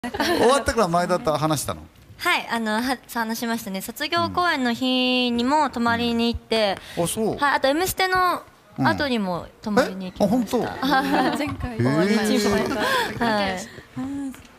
終わったから前田と話したの？ はい、話しましたね。卒業公演の日にも泊まりに行って、 あ、そう。 はい、あと「M ステ」の後にも泊まりに行きました。 あ、本当。 前回終わりました。はい。